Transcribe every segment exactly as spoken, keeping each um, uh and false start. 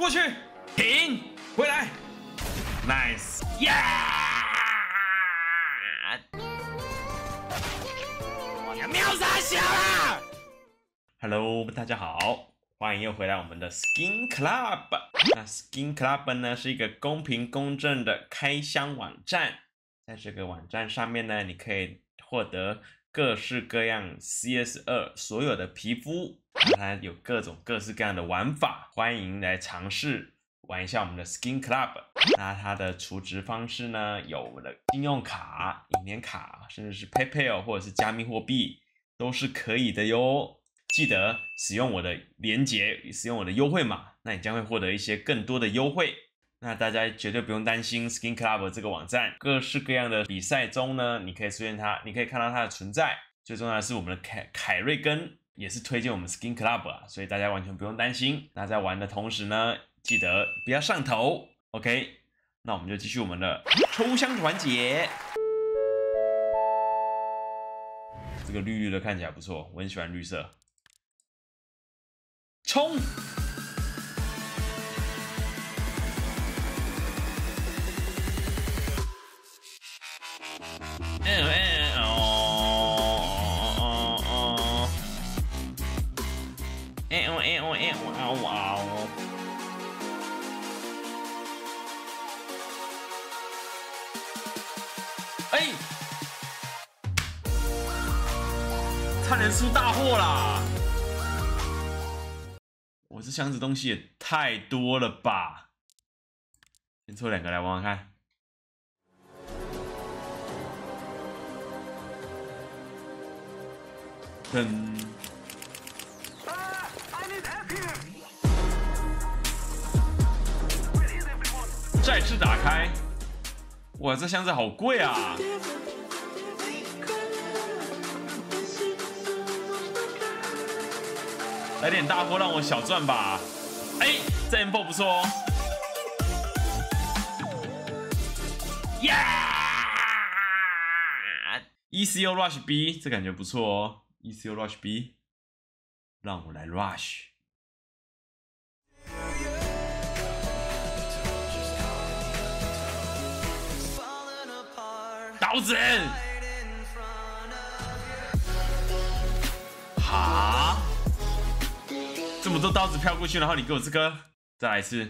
过去，停，回来 ，nice， 呀！我要秒杀小了 ！Hello， 大家好，欢迎又回来我们的 Skin Club。那 Skin Club 呢是一个公平公正的开箱网站，在这个网站上面呢，你可以获得各式各样 C S 二 所有的皮肤，它有各种各式各样的玩法，欢迎来尝试玩一下我们的 Skin Club。那它的储值方式呢，有我们的信用卡、银联卡，甚至是 PayPal 或者是加密货币都是可以的哟。记得使用我的连结，使用我的优惠码，那你将会获得一些更多的优惠。那大家绝对不用担心 Skin Club 这个网站，各式各样的比赛中呢，你可以出现它，你可以看到它的存在。最重要的是，我们的凯凯瑞根也是推荐我们 Skin Club 啊，所以大家完全不用担心。那在玩的同时呢，记得不要上头 ，OK？ 那我们就继续我们的抽箱环节。这个绿绿的看起来不错，我很喜欢绿色。冲！嗯嗯哦哦哦，哎哦哎哦哎哇哇哦！哎，差点出大祸啦！我这箱子东西也太多了吧！先抽两个来玩玩看。噔！再次打开，哇，这箱子好贵啊！来点大货让我小赚吧！哎，这 M 四 不错哦。呀 ！E C O Rush B， 这感觉不错哦。E C O Rush B， 让我来 Rush。刀子！哈？这么多刀子飘过去，然后你给我这个，再来一次。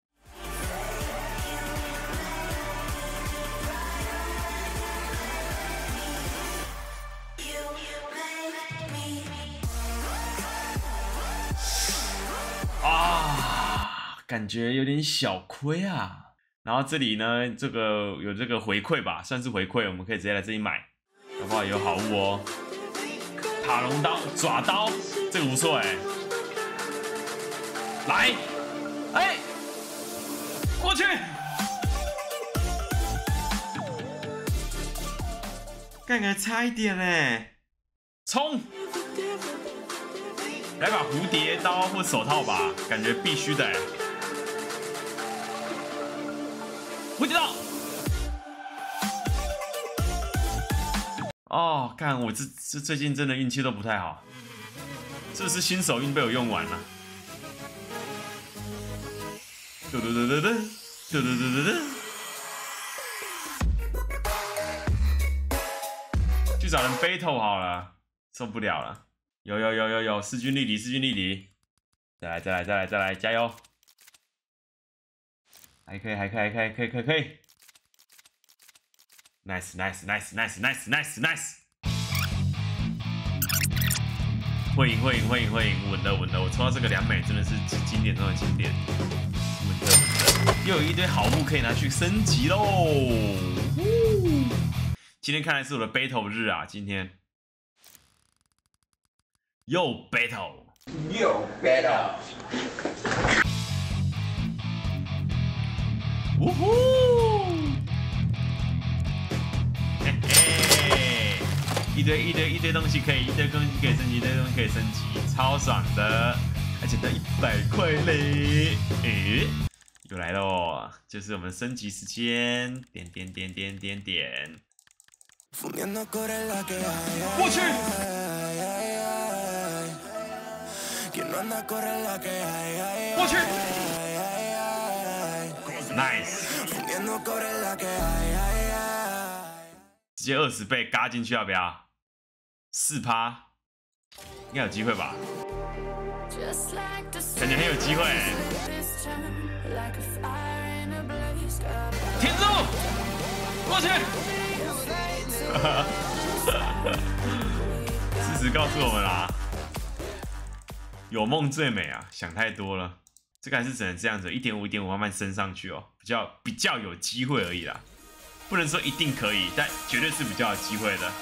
啊，感觉有点小亏啊。然后这里呢，这个有这个回馈吧，算是回馈，我们可以直接来这里买，好不好？有好物哦。塔隆刀、爪刀，这个不错哎。来，哎，过去，刚才差一点嘞，冲！来把蝴蝶刀或手套吧，感觉必须的哎。蝴蝶刀！哦，看我这这最近真的运气都不太好，是不是新手运被我用完了？嘟嘟嘟嘟嘟，嘟嘟嘟嘟嘟，去找人 battle 好了，受不了了。有有有有有，势均力敌，势均力敌。再来再来再来再来，加油！还可以还可以还可以可以可以可以。Nice nice nice nice nice nice nice。会赢会赢会赢会赢，稳的稳的，我抽到这个两美真的是经典中的经典。稳的稳的，又有一堆好物可以拿去升级喽！今天看来是我的 battle 日啊，今天。又 battle， 又 battle， 呜呼！嘿嘿，一堆一堆一堆东西可以，一堆东西可以升级，一堆东西可以升级，超爽的，而且得一百块嘞！诶，又来喽，就是我们升级时间，点点点点点点，过去。过去。 ，nice， 直接二十倍嘎进去要不要？四趴，应该有机会吧？感觉很有机会、欸。停住，过去。事实告诉我们啦，有梦最美啊，想太多了。这个还是只能这样子，一点五、一点五慢慢升上去哦，比较比较有机会而已啦，不能说一定可以，但绝对是比较有机会的。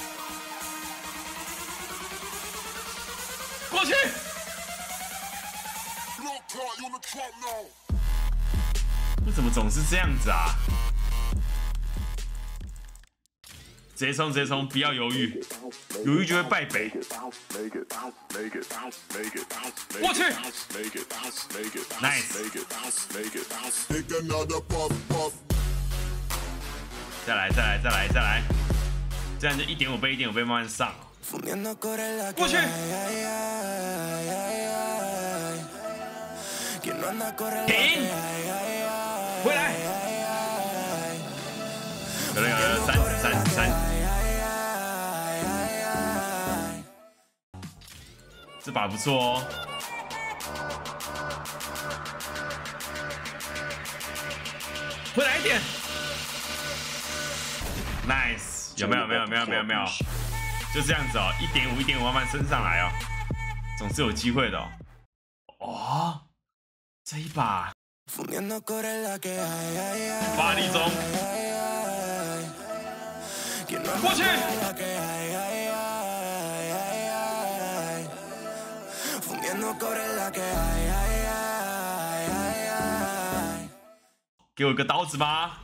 过去。为什么总是这样子啊？直接冲，直接冲，不要犹豫，犹豫就会败北。我去 ，nice， 再来，再来，再来，再来，这样就一点五倍，一点五倍慢慢上。过去，停，回来。有了有了，三十三十三，这把不错哦。回来一点 ，nice， 有没有没有没有没有没有，就这样子哦，一点五一点五慢慢升上来哦，总是有机会的哦。哦，这一把，发力中。过去，给我一个刀子吧。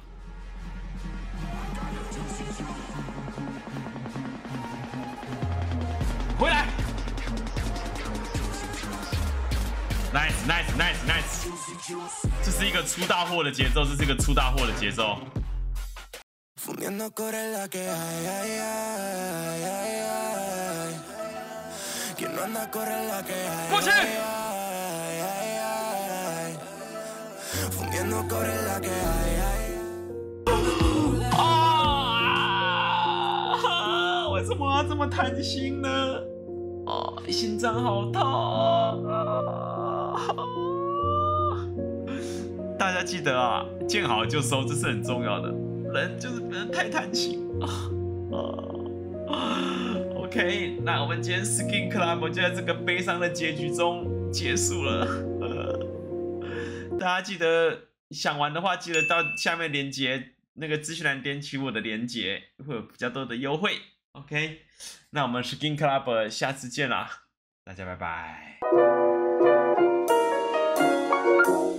回来 ，nice nice nice nice， 这是一个出大货的节奏，这是一个出大货的节奏。过去！啊！为什么要这么贪心呢？哦，心脏好痛！大家记得啊，见好就收，这是很重要的。人就是不能太贪心啊。OK， 那我们今天 Skin Club 就在这个悲伤的结局中结束了。呃、大家记得想玩的话，记得到下面连结那个资讯栏点取我的连结，会有比较多的优惠。OK， 那我们 Skin Club 下次见啦，大家拜拜。